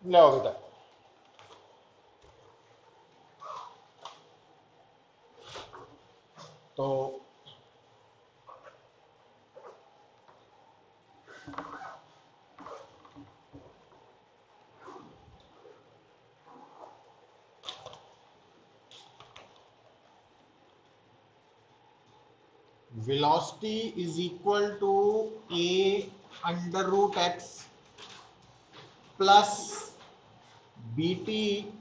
लियाओ बेटा। तो velocity is equal to a under root x plus b t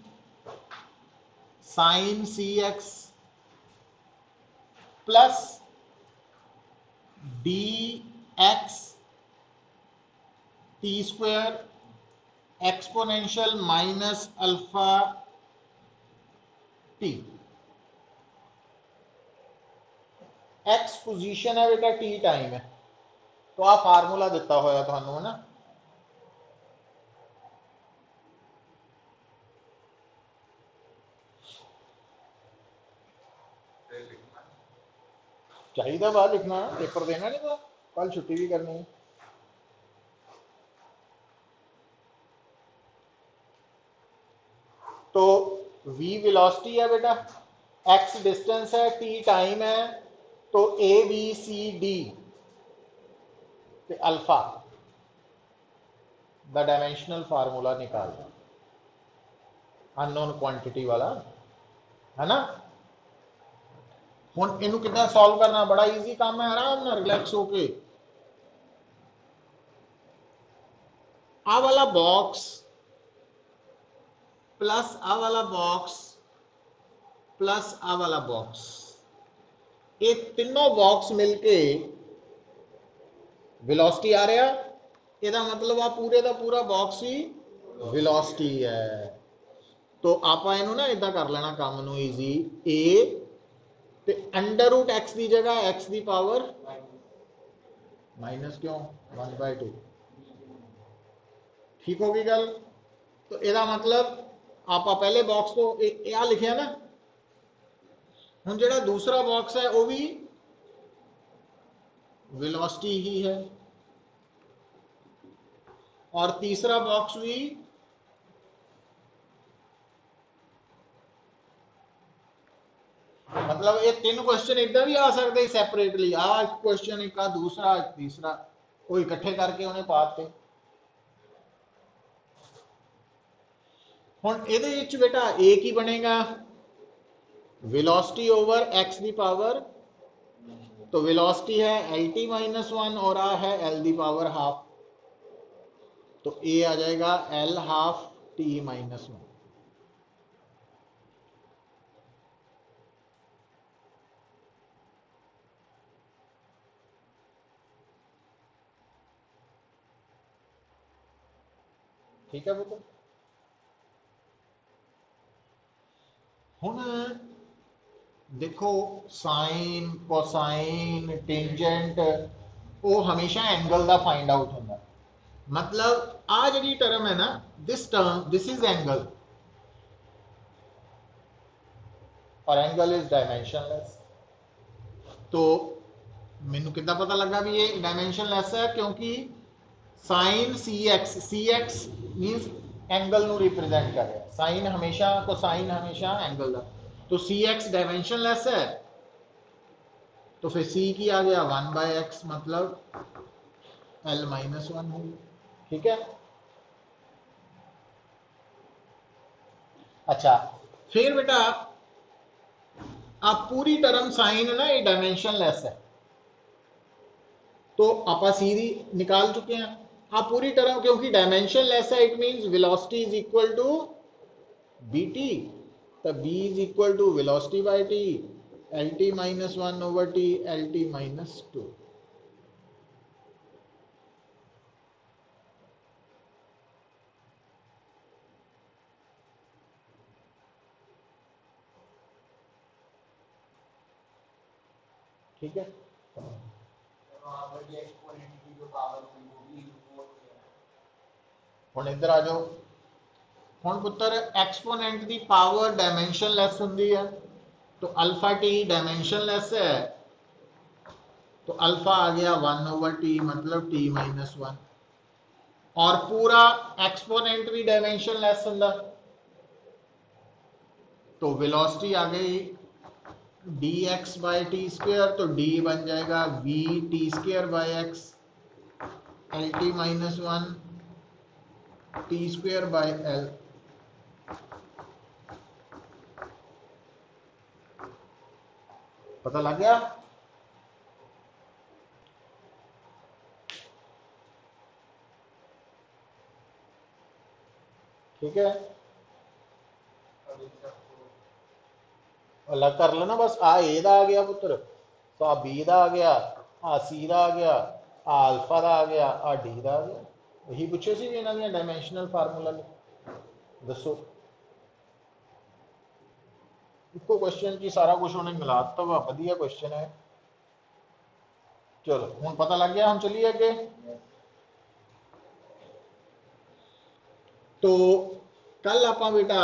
sine c x plus d x t square exponential minus alpha t. X position है बेटा, T time है। तो आ formula दिता होया थानू है ना, चाहिए बाहर लिखना, पेपर देना नहीं तो कल छुट्टी भी करनी है। तो v वेलोसिटी है बेटा, x डिस्टेंस है, t टाइम है, तो a b c d ते अल्फा द डायमेंशनल फार्मूला निकालना, अननोन क्वांटिटी वाला है ना। हुण इनू किद्दां सॉल्व करना, बड़ा इजी काम है, आराम नाल रिलैक्स होके। आ वाला बॉक्स प्लस आ वाला बॉक्स प्लस आ वाला बॉक्स, ये तीनों बॉक्स मिलके वेलोसिटी आ रहा, ਇਹਦਾ मतलब आ पूरे का पूरा बॉक्स ही वेलोसिटी है। तो आप इनू ना इदा कर लेना काम नू ईजी, ए ते अंडर रूट एक्स की जगह एक्स की पावर माइनस क्यों 1/2, ठीक होगी गल। तो यदा मतलब आप पहले बॉक्स को आ लिखा ना, हुण जिहड़ा दूसरा बॉक्स है वह भी वेलोसिटी ही है, और तीसरा बॉक्स भी मतलब ये तीन क्वेश्चन इदा भी आ सकते सैपरेटली, आ एक क्वेश्चन एक दूसरा एक तीसरा, वो इकट्ठे करके उन्हें पाते। हुण इहदे विच बेटा ए की बनेगा, वेलोसिटी ओवर एक्स की पावर, तो वेलोसिटी है एल टी माइनस वन और आ है एल की पावर हाफ, तो ए आ जाएगा L half T minus one. ठीक है बेटा। हुण देखो साइन कोसाइन टेंजेंट वो हमेशा एंगल का फाइंड आउट होता, मतलब आ जी टर्म है ना, this term this is angle, और एंगल इज डायमेंशनलेस। तो मैनू कितना पता लगा भी ये डायमेंशनलेस है, क्योंकि sine c x minus angle नू रिप्रेजेंट कर रहा है, साइन हमेशा कोसाइन हमेशा एंगल का, तो सी एक्स डायमेंशनलेस है, तो फिर सी की आ गया 1/x, मतलब एल माइनस वन हो गया, ठीक है। अच्छा फिर बेटा आप पूरी टर्म साइन है ना, ये डायमेंशनलेस है, तो आप सीधी निकाल चुके हैं। आप पूरी टर्म क्योंकि डायमेंशनलेस है, it means velocity is equal to b t, तो b is equal to velocity by t, L T minus one over T, L T minus two. ठीक है। हुण इधर आ जाओ, हुण पुत्र एक्सपोनेंट की पावर डायमेंशनलेस होंदी है, तो अल्फा टी डायमेंशनलेस है, तो अल्फा आ गया 1/t, मतलब t माइनस वन। और पूरा एक्सपोनेंट भी डायमेंशनलेस होंगे, तो वेलोसिटी आ गई dx बाय टी स्क्वेयर, तो d बन जाएगा v t square by x, L T minus one T square by L. पता लग गया? ठीक है, अलग कर लेना बस। आ ए दा आ गया पुत्र, तो आ बी दा आ गया, आ सी दा आ गया, आ अल्फा दा आ गया, आ डी दा आ गया। यही पूछे सी इन्हों दी डायमेंशनल फार्मूला दसो। इको क्वेश्चन की सारा कुछ उन्हें मिला दिता वा, वधिया क्वेश्चन है। चलो हुण पता लग गया, हम चलिए अगे। तो कल आप बेटा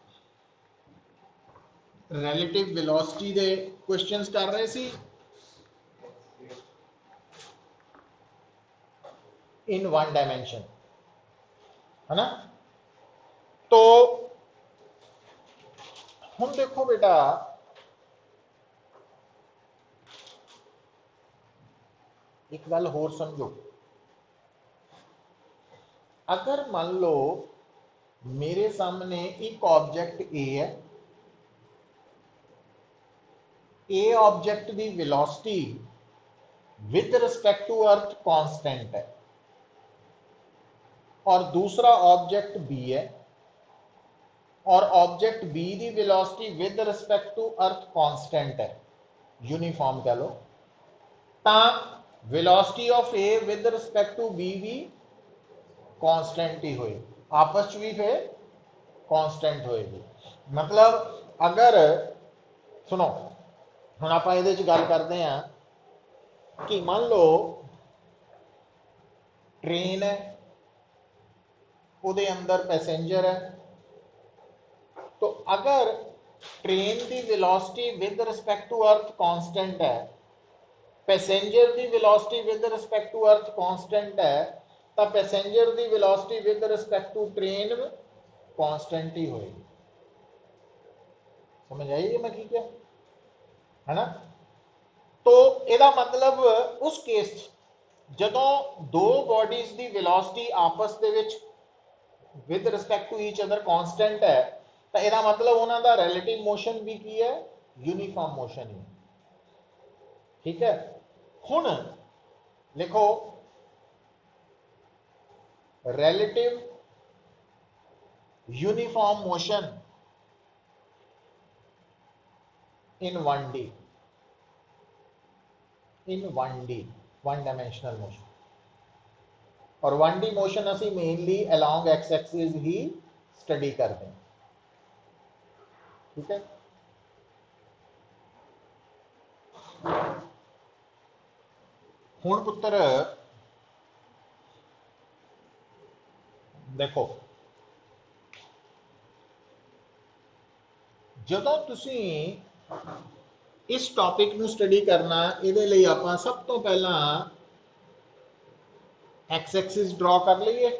रिलेटिव वेलोसिटी दे क्वेश्चंस कर रहे सी इन वन डायमेंशन, है ना। तो हुण देखो बेटा, एक गल होर समझो, अगर मान लो मेरे सामने एक ऑब्जेक्ट ए है, ए ऑब्जेक्ट की velocity with respect to earth constant है, और दूसरा ऑब्जेक्ट बी है, और ऑब्जेक्ट बी की velocity with respect to earth constant है, यूनिफॉर्म कह लो, ता velocity of a with respect to b भी कांस्टेंट ही होएगी, आपस भी फिर कांस्टेंट होएगी। मतलब अगर सुनो, हम आप गल करते हैं कि मान लो ट्रेन है, उहदे अंदर पैसेंजर है, तो अगर ट्रेन की velocity with respect to earth constant है, पैसेंजर की velocity with respect to earth constant है, तो पैसेंजर की velocity with respect to train constant ही होएगी। समझ आई मैं की क्या है ना। तो यदा मतलब उस केस जदों दो बॉडीज की वेलोसिटी आपस दे विच with respect to each other constant है, तो यदा मतलब उन्हों का रिलेटिव मोशन भी की है, यूनिफॉर्म मोशन ही। ठीक है, हुण लिखो relative uniform motion in 1D, in 1D, one dimensional motion. और 1D मोशन असी मेनली अलॉन्ग एक्स एक्सिस ही स्टडी करते हैं। ठीक है, हुण पुत्र देखो, जदों तुसी इस टॉपिक नू स्टडी करना, इहदे लई आपां सब तो पहला एक्स एक्सिस ड्रॉ कर लीए।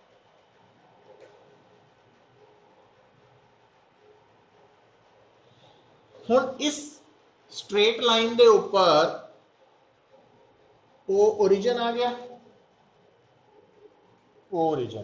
हुण इस स्ट्रेट लाइन दे ऊपर वो ओरिजिन आ गया, वो ओरिजिन।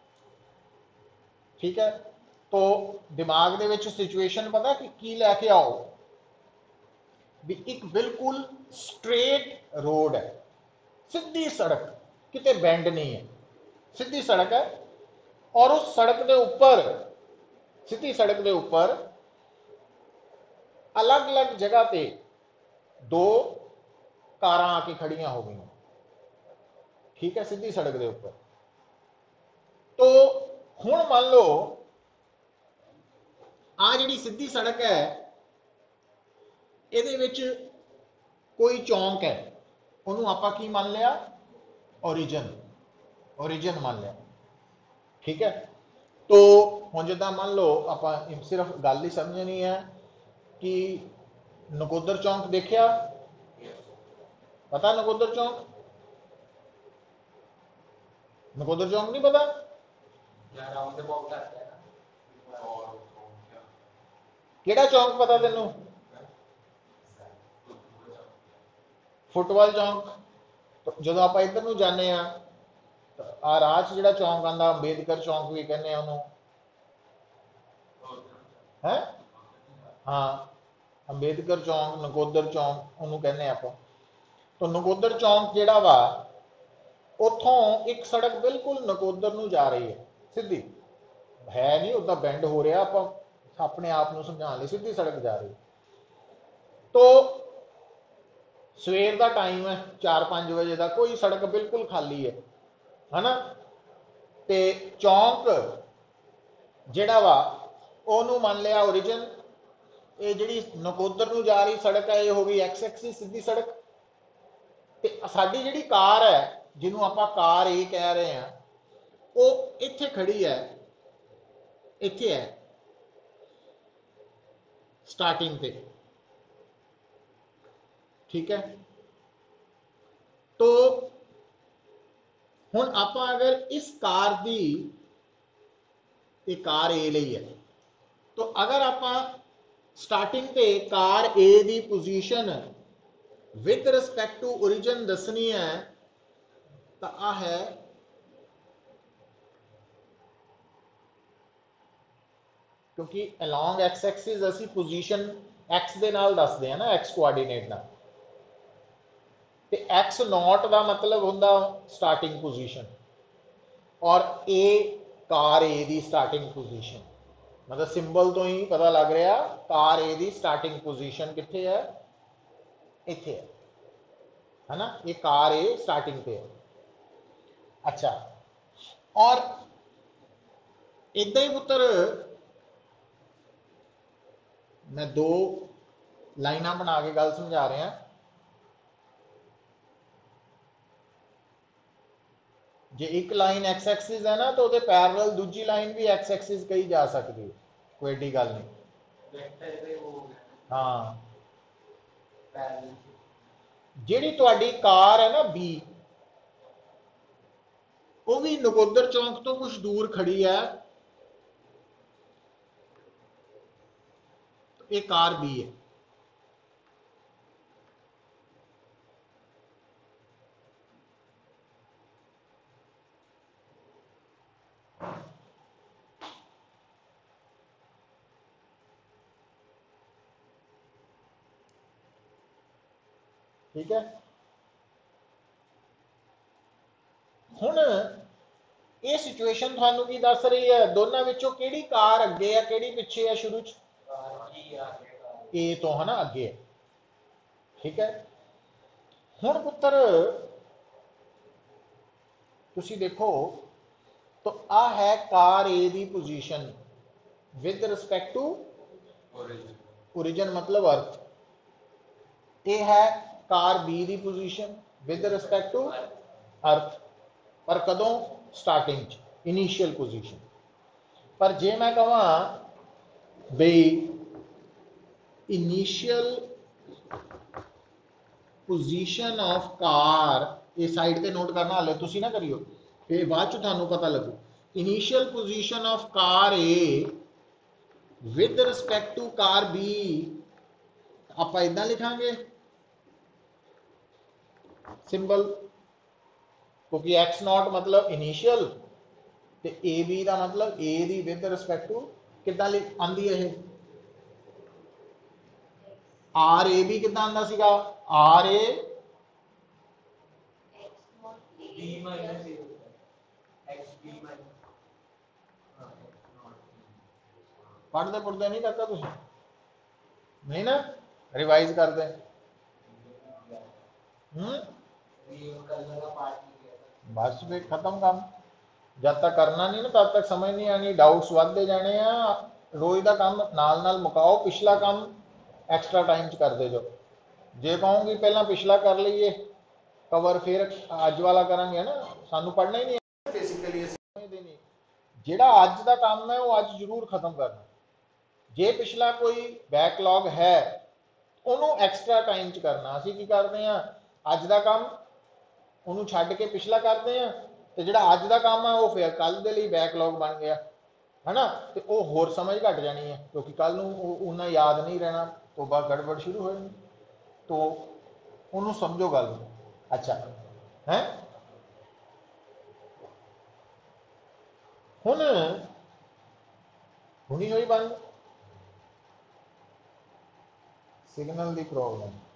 ठीक है, तो दिमाग दे विच सिचुएशन पता कि की लैके आओ भी, एक बिल्कुल स्ट्रेट रोड है, सीधी सड़क, किते बेंड नहीं है, सीधी सड़क है, और उस सड़क के ऊपर, सीधी सड़क के ऊपर अलग अलग जगह पे दो कारां आके खड़ियां हो गई। ठीक है, सीधी सड़क के ऊपर। तो हुण मान लो आ जिहड़ी सीधी सड़क है, इहदे विच कोई चौंक है, उन्होंने आपां की मान लिया, ओरिजिन, ओरिजिन मान लिया। ठीक है, तो हुण जिद्दां मान लो आपां सिर्फ गल ही समझनी है कि नकोदर चौंक देखिया, पता नकोदर चौंक नकोदर चौंक नहीं पता? केड़ा चौंक पता तेनू? फुटबॉल चौंक। तो जो आप इधर नूं जाने आ राह च जिहड़ा चौंक आंदा अंबेडकर चौंक भी कहने उन्होंने है। हाँ, अंबेडकर चौंक, नकोदर चौंक उन्होंने कहने आप। तो नकोदर चौंक जिहड़ा वा उतों एक सड़क बिल्कुल नकोदर नूं जा रही है सीधी, है नहीं उदा बेंड हो रहा, आप अपने आप नूं समझाने लई सीधी सड़क जा रही। तो सवेर का टाइम है 4-5 बजे का, कोई सड़क बिल्कुल खाली है ना। ते चौंक जिहड़ा वा ओनू मान लिया ओरिजिन, ये जिहड़ी नकोदर नूं जा रही सड़क है ये हो गई एक्स एक्सिस सीधी सड़क। ते साडी जिहड़ी कार है जिन्हों आपां कार ए कह रहे हैं वो इत्थे खड़ी है, इत्थे है स्टार्टिंग पे, ठीक है। तो हुण आपां अगर इस कार दी, ये कार ए लई है, तो अगर आपां स्टार्टिंग पे कार ए दी position with respect to origin दसनी है तो आ है क्योंकि अलॉन्ग एक्स एक्सिस असी पोजीशन एक्स दे नाल दसदे हैं ना, एक्स कोआर्डिनेट नाल। ते एक्स नॉट का मतलब हुंदा स्टार्टिंग पोजीशन, और ए कार ए दी स्टार्टिंग पोजीशन, मतलब सिंबल तो ही पता लग रहा कार ए दी स्टार्टिंग पोजीशन कित्थे है, इत्थे है ना। ये कार ए स्टार्टिंग पे है। अच्छा, और इदा ही पुत्र मैं दो लाइना बना के गल समझा रहा। जे एक लाइन एक्स एक्सिस है ना तो वो पैरेलल दूजी लाइन भी एक्स एक्सिस कही जा सकती है, कोई एडी गल नहीं। हाँ, जिहड़ी तुहाडी कार है ना बी, वो भी नकोदर चौंक तो कुछ दूर खड़ी है, तो ये कार बी है। ठीक है। हुण ये सिचुएशन थानू की दस रही है, दोनों विचों केड़ी कार अगे है केड़ी पिछे है, शुरू च ए तो है ना अगे, ठीक है। हुण पुत्र तुसी देखो तो आ है कार ए दी position with respect to origin मतलब अर्थ, ये है कार बी दी position with respect to earth, पर कदों स्टार्टिंग इनिशियल पोजीशन। पर जे मैं कहां बई इनिशियल पोजीशन ऑफ कार, ये साइड पे नोट करना, हाले तुसी ना करियो, फिर बाद च थानू पता लगू। Initial position of car a with respect to car b आप इदा लिखांगे सिंबल, क्योंकि एक्स नॉट मतलब इनिशियल, ते ए बी का मतलब ए दी विद रिस्पेक्ट टू कितना आंदी है, आर ए बी कितना आंदा सीगा, आर ए पढ़ते पढ़ते नहीं करता तुम नहीं ना, रिवाइज करते बस फिर खत्म काम। जब तक करना नहीं ना तब तक समझ नहीं आनी, डाउट्स बढ़ते जाने हैं। रोज का काम नाल नाल मुकाओ, पिछला काम एक्स्ट्रा टाइम च करते जाओ। जे कहूँगी पहला पिछला कर लीए कवर, फिर अज वाला करांगे ना, सानू पढ़ना ही नहीं है बेसिकली, समझते नहीं। जिहड़ा अज का काम है वो अज जरूर खत्म करना। जे पिछला कोई बैकलॉग है उन्होंने एक्स्ट्रा टाइम च करना। असीं की करते हैं, अज का काम उन्होंने छड्ड के पिछला करते हैं, ਤੇ ਜਿਹੜਾ ਅੱਜ ਦਾ ਕੰਮ ਹੈ ਉਹ ਫਿਰ ਕੱਲ ਦੇ ਲਈ ਬੈਕਲੌਗ ਬਣ ਗਿਆ ਹੈ ਨਾ। ਤੇ ਉਹ ਹੋਰ ਸਮਝ ਘਟ ਜਾਣੀ ਹੈ ਕਿਉਂਕਿ ਕੱਲ ਨੂੰ ਉਹਨਾਂ ਯਾਦ ਨਹੀਂ ਰਹਿਣਾ, ਤੋਂ ਬਾਅਦ ਗੜਬੜ ਸ਼ੁਰੂ ਹੋ ਜਾਣੀ। ਤੋ ਉਹਨੂੰ ਸਮਝੋ ਗੱਲ ਨੂੰ। ਅੱਛਾ ਹੈ ਹੁਣ ਹੁਣੀ ਹੋਈ ਬੰਦ ਸਿਗਨਲ ਦੀ ਪ੍ਰੋਬਲਮ।